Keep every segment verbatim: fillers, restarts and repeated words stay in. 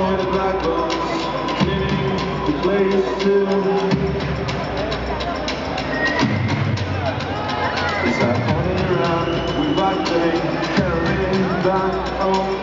with the black box, cleaning the place too. It's like holding around with black thing, carrying back home.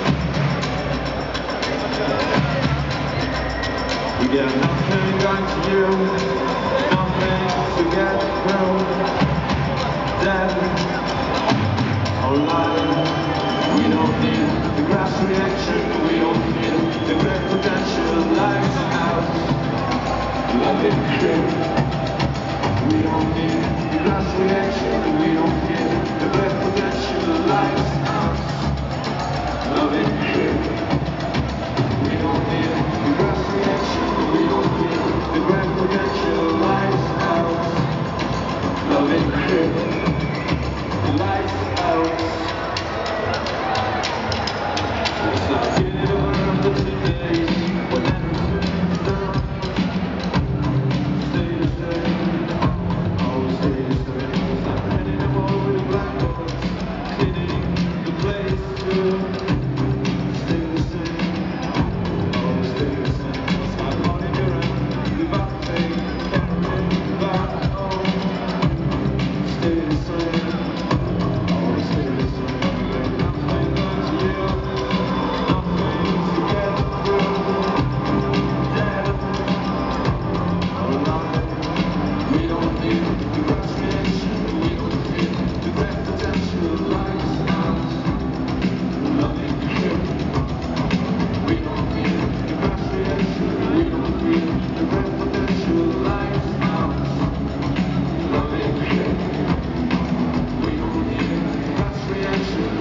We get nothing back to you, nothing to get through. Dead or alive, we don't need the grass reaction, we don't need the great potential. Lights out, love it quick. We don't need the grass reaction, we don't need the great potential. Lights out, love it quick. We don't need the grass reaction, we don't need the great potential. Lights out, love it quick. Lights out. It's like getting over the days when everything's done. Stay the same, always stay the same. It's like heading over with a black box, cleaning the place too. Stay the same, always stay the same. It's like running around the back thing, carrying back home. Stay the same. Reaction.